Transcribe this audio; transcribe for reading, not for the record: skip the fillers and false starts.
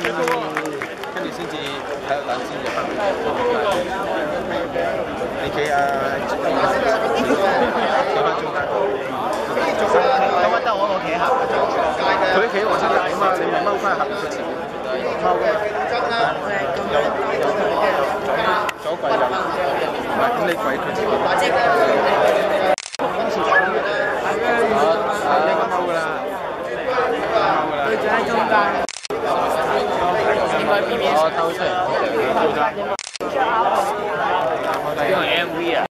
跟住先至喺度等先至翻嚟。你企啊，企翻中間。咁啊得我企喺後邊。佢企我先大啊嘛，你咪踎翻後邊出前面。踎嘅。左跪右。唔係，咁你跪佢前面。應該踎㗎啦。佢就喺中間。應該邊邊？我偷出嚟。